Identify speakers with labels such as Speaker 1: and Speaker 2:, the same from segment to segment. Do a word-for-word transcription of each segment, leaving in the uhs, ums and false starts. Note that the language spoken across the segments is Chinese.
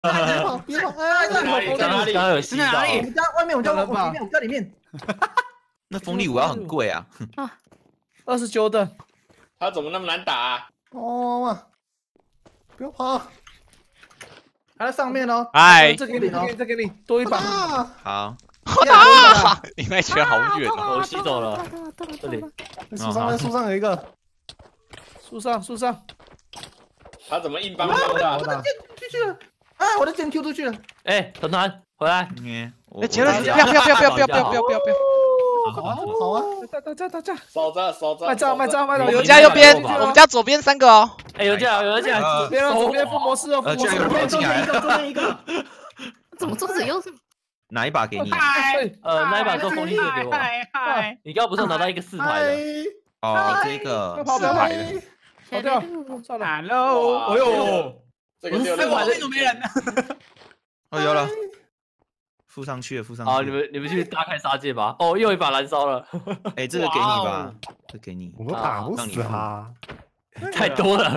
Speaker 1: 别跑别跑！哎，
Speaker 2: 在哪里？在哪里？
Speaker 3: 刚刚有吸到。
Speaker 1: 我们家外面，我家我里面，我家里面。
Speaker 3: 那风力五要很贵啊。
Speaker 4: 啊，
Speaker 1: 二十九等。
Speaker 2: 他怎么那么难打啊？
Speaker 1: 哦，不要跑！还在上面哦。
Speaker 5: 哎，
Speaker 1: 这给你，这给你，这给你，多一把。
Speaker 3: 好。
Speaker 5: 啊！你那拳好远哦。
Speaker 3: 我吸走了。这里。
Speaker 1: 树上，在树上有一个。树上，树上。
Speaker 2: 他怎么硬邦邦的？
Speaker 1: 我的剑出去了！啊，我的剑丢出去了！
Speaker 3: 哎，团团回来！
Speaker 5: 哎，杰伦，不要不要不要不要不要不要不要不要不要！
Speaker 1: 好啊好啊！打打架打架！
Speaker 2: 守着守着！
Speaker 1: 卖招卖招卖招！
Speaker 5: 我们家右边，我们家左边三个哦。
Speaker 3: 哎，有架有人架！
Speaker 1: 左边左边副模式哦，副模式。
Speaker 3: 有人进来，
Speaker 4: 中间一个。怎么桌子又是？
Speaker 3: 哪一把给你？
Speaker 4: 呃，
Speaker 3: 那一把做风力射给我。你刚刚不是拿到一个四排的？哦，这个
Speaker 1: 四排的。跑掉，算了。Hello，哎呦，
Speaker 2: 这个六六，
Speaker 6: 这怎么没人呢？
Speaker 3: 哦，有了，附上去了，附上去。好，你们你们去大开杀戒吧。哦，又一把燃烧了。哎，这个给你吧，这给你。
Speaker 1: 我打不死他，
Speaker 3: 太多了。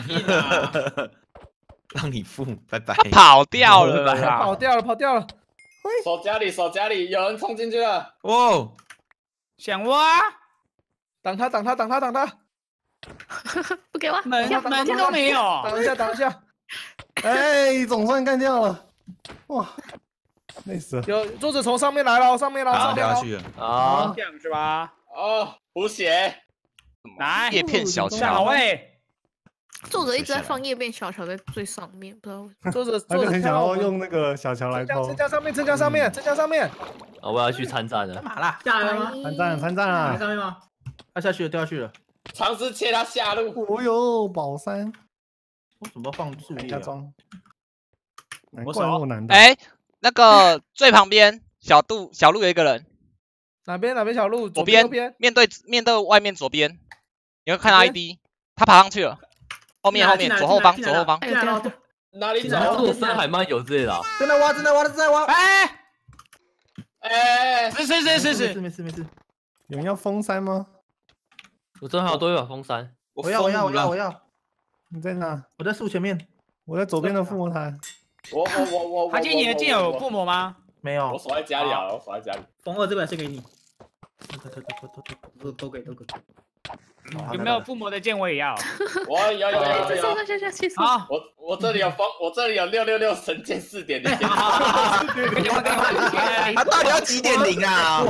Speaker 3: 让你付，拜拜。
Speaker 5: 跑掉了，
Speaker 1: 跑掉了，跑掉了。
Speaker 2: 守家里，守家里，有人冲进去了。
Speaker 3: 哇！
Speaker 6: 想挖？
Speaker 1: 挡他，挡他，挡他，挡他。
Speaker 4: 不给我
Speaker 6: 门门都没有，
Speaker 1: 挡一下，挡一下。哎，总算干掉了，哇，累死了。有桌子从上面来了，上面来，上面
Speaker 3: 下去了。
Speaker 6: 啊，这样是吧？
Speaker 2: 哦，补血。
Speaker 6: 来，
Speaker 5: 叶片小
Speaker 6: 乔。位。
Speaker 4: 作者一直在放叶片小乔在最上面，不知道。
Speaker 1: 作者作者很想要用那个小乔来偷。增加上面，增加上面，增加上面。
Speaker 3: 啊，我要去参战了。
Speaker 6: 干嘛啦？
Speaker 4: 下来吗？
Speaker 1: 参战，参战啊！
Speaker 6: 上面吗？
Speaker 1: 他下去了，掉下去了。
Speaker 2: 尝试切他下路。
Speaker 1: 哦呦，宝山，
Speaker 6: 为什么放树叶？
Speaker 1: 难怪那么难打。
Speaker 5: 哎，那个最旁边小路小路有一个人。
Speaker 1: 哪边哪边小路？
Speaker 5: 左边，面对面对外面左边，你会看到 I D， 他爬上去了。后面后面左后方左后方。
Speaker 2: 哪里走？
Speaker 3: 做深海漫游之类的。
Speaker 1: 正在挖，正在挖，正在挖。
Speaker 6: 哎
Speaker 2: 哎，
Speaker 6: 是是是是是，
Speaker 1: 没事没事。有人要封山吗？
Speaker 3: 我正好多一把风扇。
Speaker 1: 我要我要我要我要。你在哪？我在树前面。我在左边的附魔台。
Speaker 2: 我我我我。
Speaker 6: 他今年剑有附魔吗？
Speaker 1: 没有。
Speaker 2: 我锁在家里啊，我锁在家里。
Speaker 6: 风二这本是给你。都都给都给。有没有附魔的剑我也要。
Speaker 2: 我有有有有有。
Speaker 4: 好，
Speaker 2: 我我这里有风，我这里有六六六神剑四点零。
Speaker 6: 他
Speaker 3: 到底要几点零啊？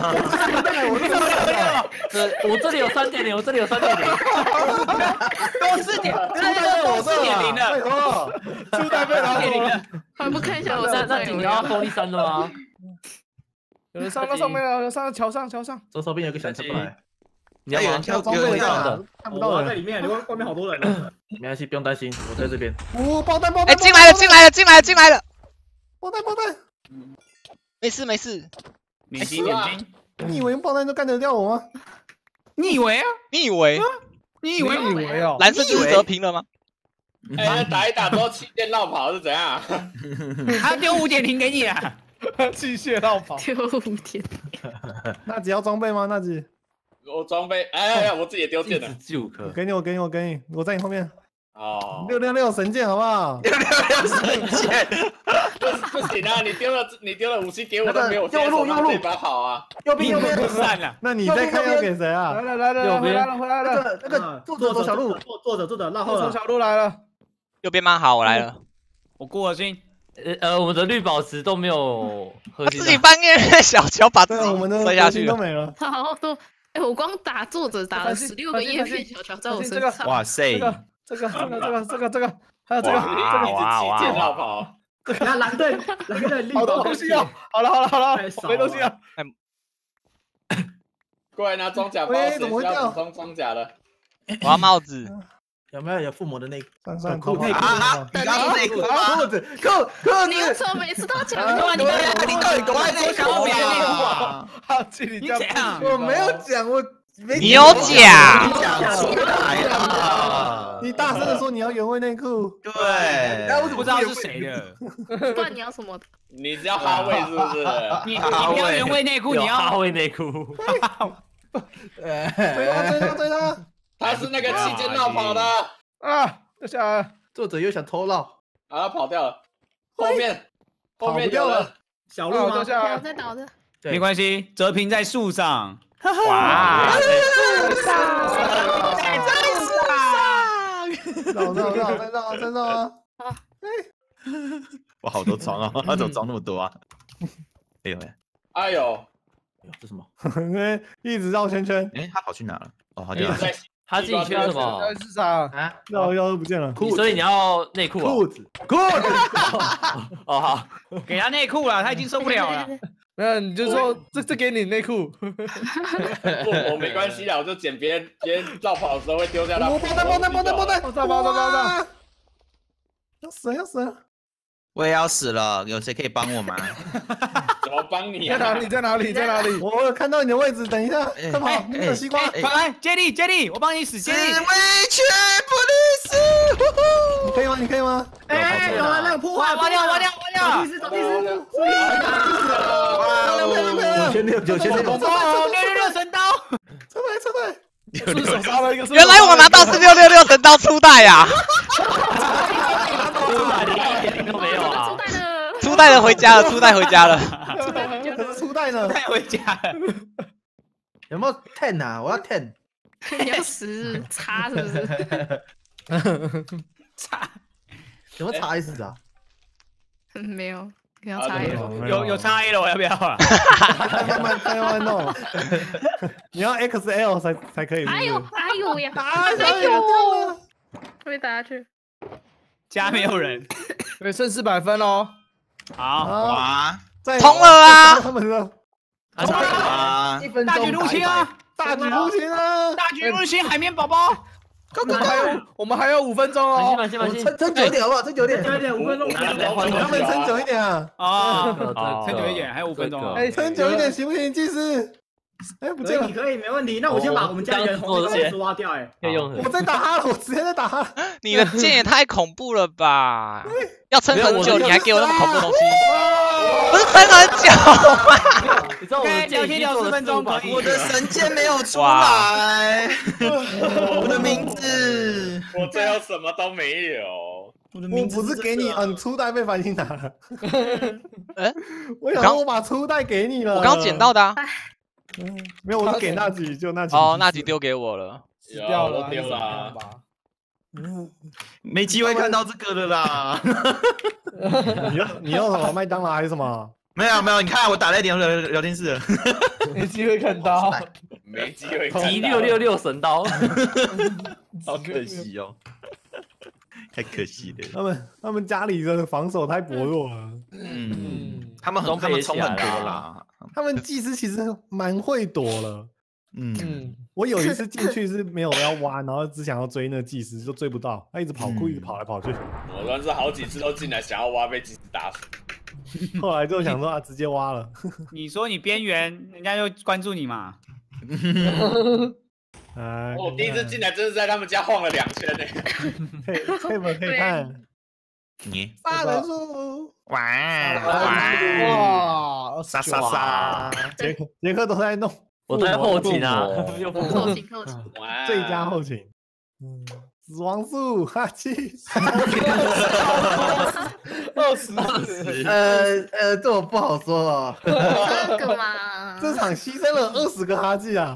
Speaker 3: 我这里有三点零，我这里有三点零。
Speaker 6: 都四点，都四点零了。
Speaker 1: 初代被拿走了。
Speaker 4: 还不看一下我
Speaker 3: 那那你要风力三的吗？
Speaker 1: 有人上到上面了，有人上到桥上，桥上。左手边有个小车过来。
Speaker 3: 你要有人跳，有人跳的，
Speaker 1: 看不到人
Speaker 6: 在里面，外面好多人。
Speaker 1: 没关系，不用担心，我在这边。哦，爆弹爆弹！
Speaker 5: 哎，进来了，进来了，进来了，进来了！
Speaker 1: 爆弹爆弹！
Speaker 5: 没事没事。
Speaker 6: 免金免金。
Speaker 1: 你以为用爆弹就干得掉我吗？
Speaker 6: 你以为啊？
Speaker 5: 你以为？
Speaker 6: 你以为？
Speaker 1: 你以为哦？
Speaker 5: 蓝色就是得平了吗？
Speaker 2: 哎，打一打之后气垫绕跑是怎样？
Speaker 6: 他丢五点零给你啊！
Speaker 1: 气血绕跑。
Speaker 4: 丢五点。
Speaker 1: 那只要装备吗？那只？
Speaker 2: 我装备，哎呀，我自己也丢剑了。
Speaker 3: 九颗。
Speaker 1: 给你，我给你，我给你，我在你后面。
Speaker 2: 哦。
Speaker 1: 六六六神剑好不好？
Speaker 3: 六六六神剑。
Speaker 2: 不不行啊！你丢了，你丢了武器给我都没有。右路右路这把好啊。
Speaker 1: 右边右边
Speaker 6: 散了。
Speaker 1: 那你再看要给谁啊？来了来了，回来了回来了。那个作者走小路，作作者作者绕后了。走小路来了。
Speaker 5: 右边吗？好，我来了。
Speaker 6: 我过了心。
Speaker 3: 呃呃，我们的绿宝石都没有喝进。
Speaker 5: 自己半夜小乔把自己
Speaker 1: 我们的
Speaker 5: 摔下去
Speaker 1: 都没了。
Speaker 4: 好多。哎，我光打作者打了十六个叶片小乔在我身上。
Speaker 3: 哇塞！
Speaker 1: 这个这个这个这个这个还有这个
Speaker 2: 这个一直气箭绕跑。
Speaker 1: 这个蓝队蓝队好多东西哦！好了好了好了，没东西了。
Speaker 2: 过来拿装甲包，谁需要补充装甲的？
Speaker 5: 我要帽子。
Speaker 1: 有没有有附魔的内裤？裤内裤
Speaker 3: 啊！你刚说内裤啊？
Speaker 1: 裤子裤裤
Speaker 4: 你为什么每次都讲？
Speaker 3: 你你到底多爱内裤
Speaker 6: 啊？
Speaker 1: 好，你
Speaker 6: 怎样？
Speaker 1: 我没有讲，我
Speaker 5: 你有讲，
Speaker 3: 讲出来了。
Speaker 1: 你大声的说你要原味内裤。
Speaker 3: 对，
Speaker 6: 哎，我怎么不知道是谁的？
Speaker 4: 不然你要什么？
Speaker 2: 你只要哈味是不是？
Speaker 6: 你你不要原味内裤，你要
Speaker 3: 哈味内裤。
Speaker 1: 追他追他追他！
Speaker 2: 他是那个气箭绕跑的
Speaker 1: 啊！掉下来了，作者又想偷绕，
Speaker 2: 啊，跑掉了。 后面后面
Speaker 1: 掉了，
Speaker 6: 小鹿吗？
Speaker 4: 不要
Speaker 1: 掉下来，
Speaker 4: 再倒的。
Speaker 6: 没关系，哲平在树上。
Speaker 5: 哇！
Speaker 1: 树上，在树上，绕绕绕，再绕再绕啊！
Speaker 3: 哇，好多床啊！他怎么装那么多啊？哎呦哎，
Speaker 2: 哎呦，
Speaker 3: 这什么？
Speaker 1: 因为一直绕圈圈，
Speaker 3: 哎，他跑去哪了？哦，他掉了。
Speaker 7: 他自己缺什么？
Speaker 1: 在市场
Speaker 7: 啊？
Speaker 1: 绕绕都不见了，
Speaker 7: 所以你要内裤啊？
Speaker 1: 裤子，裤子，
Speaker 7: 哦好，
Speaker 6: 给他内裤了，他已经受不了了。
Speaker 1: 没有，你就说这这给你内裤，
Speaker 2: 不，我没关系啦，我就捡别人别人绕跑的时候会丢掉他。
Speaker 1: 爆弹爆弹爆弹爆弹，爆炸爆炸爆炸，要死了要死了！
Speaker 3: 我也要死了，有谁可以帮我吗？
Speaker 2: 怎么帮你
Speaker 1: 在哪
Speaker 2: 啊？
Speaker 1: 里在哪里在哪里？我有看到你的位置，等一下，快跑！那个西瓜，
Speaker 6: 快来，接力接力，我帮你死接力。
Speaker 3: 委屈不律师，
Speaker 1: 你可以吗？你可以吗？
Speaker 6: 哎，有了那个破坏，挖掉挖掉挖掉。
Speaker 2: 找第四，
Speaker 1: 九千六九千六，
Speaker 6: 哦，六六六神刀，
Speaker 1: 撤退撤退！顺手杀了一个，
Speaker 5: 原来我拿到是六六六神刀初代呀！
Speaker 7: 都没有啊！
Speaker 5: 初代的回家了，初代回家了。
Speaker 1: 可是初代呢？
Speaker 6: 带回家了。
Speaker 7: 有没有 ten 啊？我要 ten。
Speaker 4: 你要十叉是不是？
Speaker 6: 叉
Speaker 7: 有没有叉 S 啊？
Speaker 4: 没有，你要叉一个。
Speaker 6: 有有叉 A 了，我要不要啊？
Speaker 1: 慢慢慢慢弄，你要 X L 才才可以。
Speaker 4: 哎呦哎呦呀！
Speaker 1: 哎
Speaker 4: 哎呦，被打下去。
Speaker 6: 家没有人。
Speaker 1: 对，剩四百分哦。
Speaker 6: 好，
Speaker 3: 哇，
Speaker 5: 通了啊！
Speaker 1: 他们的
Speaker 3: 啊！
Speaker 7: 一分
Speaker 6: 大举入侵啊！
Speaker 1: 大举入侵啊！
Speaker 6: 大举入侵海绵宝宝。
Speaker 1: 我们还有我们还有五分钟哦。
Speaker 7: 慢些慢些，撑撑久一点好不好？撑久一点，久一点，五分钟。
Speaker 1: 他们撑久一点啊！
Speaker 6: 啊，撑久一点，还有五分钟。
Speaker 1: 哎，撑久一点行不行，技师？哎，不见了。
Speaker 8: 可以，没问题。那我先把我们家里人红色挖掉。哎，
Speaker 7: 可以用。
Speaker 1: 我在打他了，我直接在打他。
Speaker 5: 你的剑也太恐怖了吧！要撑很久，你还给我那么恐怖的东西，不是撑很久。
Speaker 7: 你知道我们
Speaker 6: 聊天聊十分钟可以。
Speaker 3: 我的神剑没有出来，我的名字，
Speaker 2: 我最后什么都没有。
Speaker 3: 我的
Speaker 1: 我不是给你啊，你初代被繁星拿了。
Speaker 5: 哎，
Speaker 1: 我想说我把初代给你了。
Speaker 5: 我刚捡到的啊。
Speaker 1: 没有，我是给那几就那几。
Speaker 5: 哦，那几丢给我了。
Speaker 2: 死掉了，丢了。
Speaker 3: 没机会看到这个的啦。
Speaker 1: 你要你要什么麦当劳还是什么？
Speaker 3: 没有没有，你看我打在聊聊聊天室了，
Speaker 1: 没机会看到，
Speaker 2: 没机会看到。
Speaker 7: 一六六六神刀，
Speaker 3: 好可惜哦，太可惜了。
Speaker 1: 他们他们家里的防守太薄弱了。
Speaker 3: 嗯，他们很他们冲很多啦。
Speaker 1: 他们技师其实蛮会躲了。
Speaker 3: 嗯
Speaker 1: 嗯，我有一次进去是没有要挖，然后只想要追那个技师，就追不到，他一直跑酷，一直跑来跑去。
Speaker 2: 我乱是好几次都进来想要挖，被技师打死。
Speaker 1: 后来就想说啊，直接挖了。
Speaker 6: 你说你边缘，人家就关注你嘛。
Speaker 1: 啊！
Speaker 2: 我第一次进来真是在他们家晃了两圈呢。
Speaker 1: 可以可以不可以看？
Speaker 3: 你
Speaker 1: 杀人数
Speaker 3: 哇
Speaker 1: 哇！
Speaker 3: 杀杀杀！
Speaker 1: 杰克杰克都在弄。
Speaker 7: 我在后勤啊，
Speaker 4: 后勤后勤，
Speaker 1: 最佳后勤。嗯，死亡数哈七，二十
Speaker 7: 呃呃，这我不好说哦。
Speaker 4: 这个嘛，
Speaker 1: 这场牺牲了二十个哈基啊！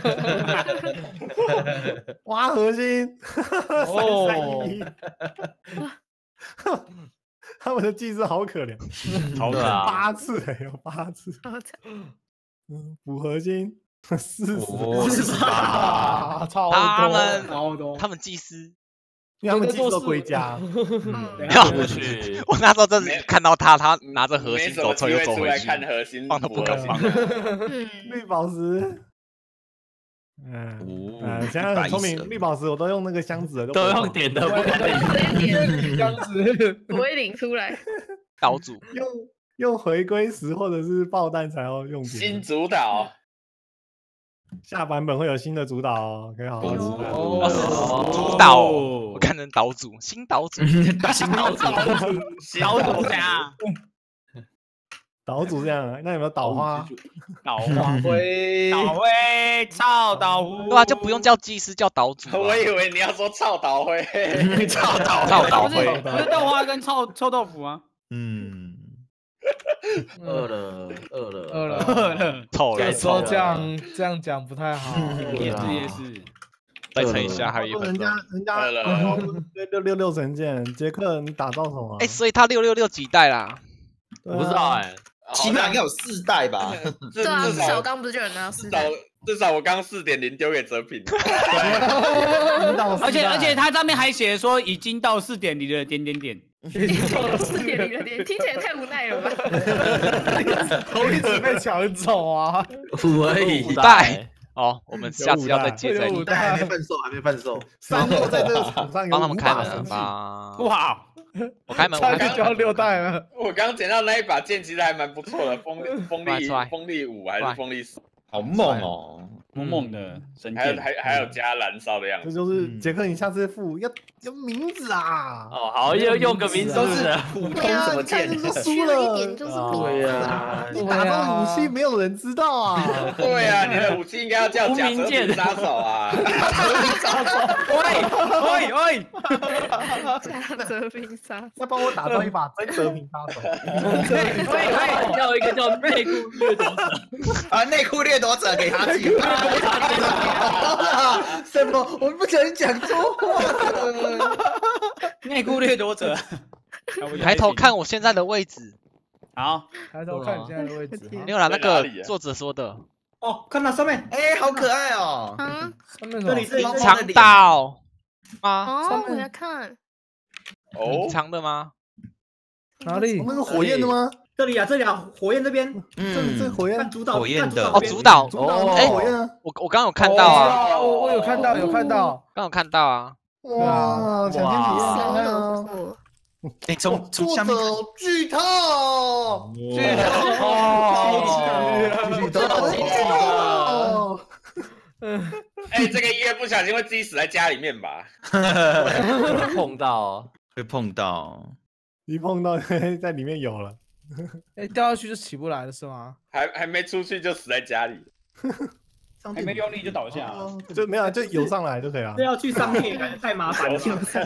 Speaker 1: 挖核心，三三一，他们的技师好可怜，
Speaker 3: 好可
Speaker 7: 啊，
Speaker 1: 八次哎，有八次。嗯，补核心四十八，超
Speaker 5: 他
Speaker 1: 多，
Speaker 5: 们
Speaker 8: 超多。
Speaker 5: 他们祭司，
Speaker 1: 因为他们技师都归家。
Speaker 5: 没有，我那时候真是看到他，他拿着核心走错又走回去，
Speaker 2: 看核心，
Speaker 5: 放都不敢放。
Speaker 1: 绿宝石。嗯，呃，现在很聪明，绿宝石我都用那个箱子的，
Speaker 7: 都用点的，不敢
Speaker 4: 点
Speaker 1: 箱子
Speaker 4: 不会领出来。
Speaker 5: 岛主
Speaker 1: 用用回归石或者是爆弹才要用点。
Speaker 2: 新主导，
Speaker 1: 下版本会有新的主导哦，可以好好期待。
Speaker 5: 主导，我看成岛主，新岛主，
Speaker 3: 新岛主，
Speaker 6: 岛主家。
Speaker 1: 岛主这样，那有没有岛花？
Speaker 6: 岛花灰，岛灰，臭岛灰。
Speaker 5: 对啊，就不用叫技师，叫岛主。
Speaker 2: 我以为你要说臭岛灰，
Speaker 3: 臭岛
Speaker 5: 臭岛灰，
Speaker 6: 不是豆花跟臭臭豆腐啊？
Speaker 3: 嗯，
Speaker 7: 饿了，饿了，
Speaker 1: 饿了，
Speaker 6: 饿了，
Speaker 5: 臭了，
Speaker 1: 有时候这样这样讲不太好。
Speaker 6: 也是也是。
Speaker 5: 再撑一下，还有一分
Speaker 1: 人
Speaker 5: 钟。
Speaker 1: 家人家六六六神剑，杰克你打造什么？
Speaker 5: 哎，所以他六六六几代啦？
Speaker 7: 我不知道哎，起码应该有四代吧？
Speaker 4: 对啊，至
Speaker 2: 至
Speaker 4: 少刚不是就有人拿四
Speaker 2: 至少
Speaker 4: 代？
Speaker 2: 至少我刚四点零丢给哲平，
Speaker 6: 而且而且他上面还写说已经到四点零的点点点。
Speaker 4: 四点零的点，听起来太无奈了吧？
Speaker 1: 头一直被抢走啊！
Speaker 7: 五而已，
Speaker 5: 五代。哦，我们下次要再接再
Speaker 1: 五
Speaker 7: 代还没贩售，还没贩售。
Speaker 1: 三落在这个场上有
Speaker 5: 帮他们开门
Speaker 1: 了
Speaker 5: 吧。
Speaker 6: 哇！
Speaker 5: 我开门，我
Speaker 1: 差
Speaker 5: 开门。
Speaker 1: 点就要六代了。
Speaker 2: 我刚捡到那一把剑，其实还蛮不错的，锋锋利
Speaker 5: 帅
Speaker 2: 锋利五还是锋利四，
Speaker 7: 好猛哦，
Speaker 6: 猛猛的神
Speaker 2: 还有
Speaker 6: 剑。
Speaker 2: 还还有加燃烧的样子。
Speaker 1: 这就是杰克，你下次付要要名字啊！
Speaker 7: 哦，好，要用个名字，
Speaker 1: 都是
Speaker 7: 普通
Speaker 4: 对啊，
Speaker 7: 什么剑？
Speaker 4: 你看就是虚了一点，就是名
Speaker 7: 对
Speaker 4: 字。
Speaker 7: 呀，
Speaker 1: 你打造武器没有人知道啊！
Speaker 2: 对啊，你的武器应该要叫假折柄杀手啊！
Speaker 6: 喂喂喂！
Speaker 4: 假折柄杀，
Speaker 1: 要帮我打造一把真折柄杀手。
Speaker 7: 要一个叫内裤掠夺者啊，内裤掠夺者给他记。什么？我不小心讲错话了。
Speaker 6: 内裤掠夺者。
Speaker 5: 抬头看我现在的位置。
Speaker 6: 好，
Speaker 1: 抬头看你现在的位置。
Speaker 5: 没有啦，那个作者说的。
Speaker 8: 哦，看到上面，
Speaker 7: 哎，好可爱哦。
Speaker 4: 嗯，
Speaker 1: 上面
Speaker 8: 这里是
Speaker 5: 隐藏岛吗？
Speaker 4: 哦，我在看。
Speaker 2: 哦，
Speaker 5: 隐藏的吗？
Speaker 1: 哪里？那个火焰的吗？
Speaker 8: 这里啊，这里啊，火焰这边，
Speaker 1: 这这火焰
Speaker 8: 看主导，
Speaker 7: 火焰的
Speaker 5: 哦，主导，
Speaker 1: 主导哎，火焰啊！
Speaker 5: 我我刚刚有看到啊，
Speaker 1: 我我有看到，有看到，
Speaker 5: 刚有看到啊。
Speaker 1: 哇，抢先体验啊！
Speaker 7: 哎，从从下面
Speaker 1: 剧透，
Speaker 2: 剧
Speaker 1: 剧透，剧透。
Speaker 2: 哎，这个音乐不小心会自己死在家里面吧？
Speaker 7: 碰到，会碰到，
Speaker 1: 一碰到在里面有了。哎，掉下去就起不来了是吗？
Speaker 2: 还还没出去就死在家里，
Speaker 6: 还没用力就倒下，
Speaker 1: 就没有就游上来就可以了。
Speaker 8: 这要去上面感觉太麻烦了。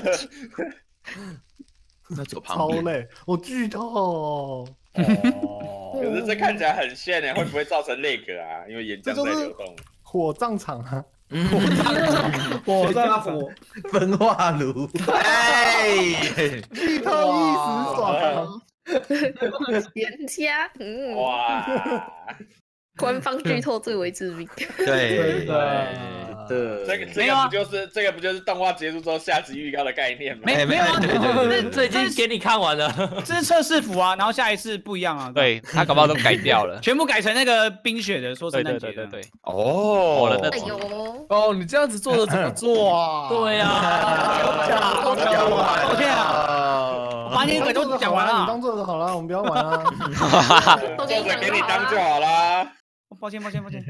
Speaker 7: 那走旁
Speaker 1: 超累，我剧透。哦，
Speaker 2: 可是这看起来很炫诶，会不会造成那个啊？因为岩浆在流动。
Speaker 1: 火葬场啊！
Speaker 8: 火
Speaker 1: 火葬
Speaker 8: 火
Speaker 7: 焚化炉，哎，
Speaker 1: 剧透一时爽。
Speaker 4: 人家，嗯，
Speaker 2: 哇，
Speaker 4: 官方剧透最为致命。
Speaker 7: 对
Speaker 2: 对，这个这个不就是这个不就是动画结束之后下集预告的概念吗？
Speaker 6: 没没有啊，
Speaker 7: 对对对，这已经给你看完了，
Speaker 6: 这是测试服啊，然后下一次不一样啊。
Speaker 5: 对他搞不好都改掉了，
Speaker 6: 全部改成那个冰雪的，说圣诞节的。
Speaker 5: 对对对，
Speaker 7: 哦，
Speaker 4: 哎呦，
Speaker 1: 哦，你这样子做的怎么做啊？
Speaker 7: 对呀，
Speaker 6: 抱歉啊，把你的都讲完了，
Speaker 1: 你当做的好了，我们不要玩啊。
Speaker 4: 都给你
Speaker 2: 给你当就好啦。
Speaker 6: 抱歉抱歉抱歉。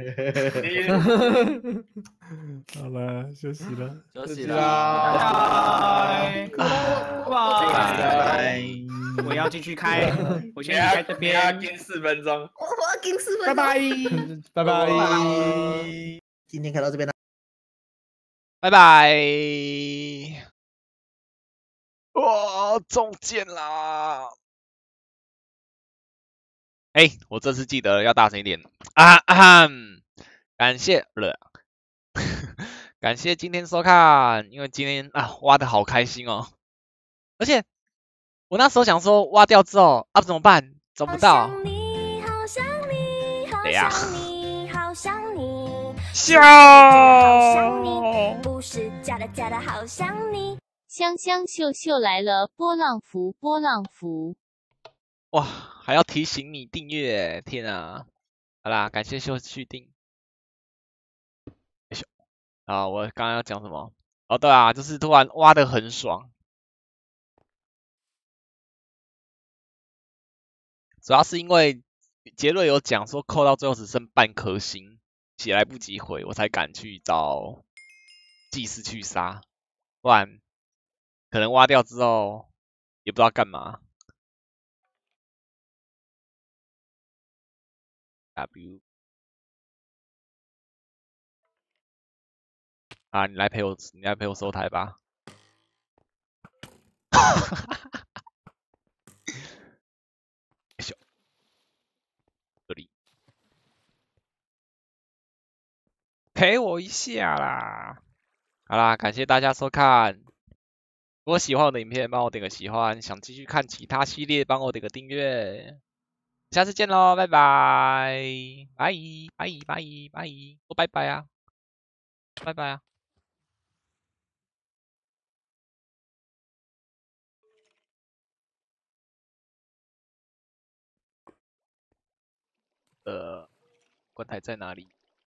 Speaker 1: 好了，休息了，
Speaker 7: 休息
Speaker 6: 啦，
Speaker 7: 啦，
Speaker 6: 拜拜。我要继续开，我先离开这边。
Speaker 2: 要跟四分钟，
Speaker 4: 我要跟四分。
Speaker 6: 拜拜，
Speaker 1: 拜拜。
Speaker 7: 今天看到这边了，
Speaker 5: 拜拜。哇，中箭啦！哎，我这次记得要大声一点啊！啊感谢了，感谢今天收看，因为今天啊挖的好开心哦，而且我那时候想说挖掉之后啊怎么办？找不到。对呀。笑。
Speaker 9: 不是假的假的好想你。香香秀秀来了，波浪符波浪符。
Speaker 5: 哇，还要提醒你订阅，天啊！好啦，感谢秀续订。啊，我刚刚要讲什么？哦，对啊，就是突然挖的很爽，主要是因为杰瑞有讲说扣到最后只剩半颗星，血来不及回，我才敢去找祭司去杀，不然可能挖掉之后也不知道干嘛。W 啊，你来陪我，你来陪我收台吧。 陪我一下啦。好啦，感谢大家收看。如果喜欢我的影片，帮我点个喜欢；想继续看其他系列，帮我点个订阅。下次见喽，拜拜，拜拜拜拜，说拜拜啊，拜拜啊。呃，棺材在哪里？